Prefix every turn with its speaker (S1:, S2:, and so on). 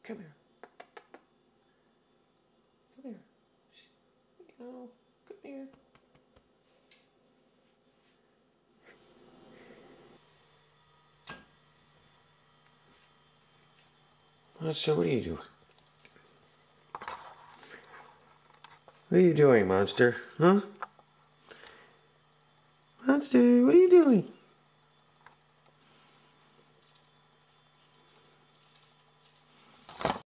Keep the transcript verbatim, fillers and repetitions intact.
S1: Come here. Come here. Meow. Come here. Monster, what are you doing? What are you doing, Monster? Huh? Monster, what are you doing?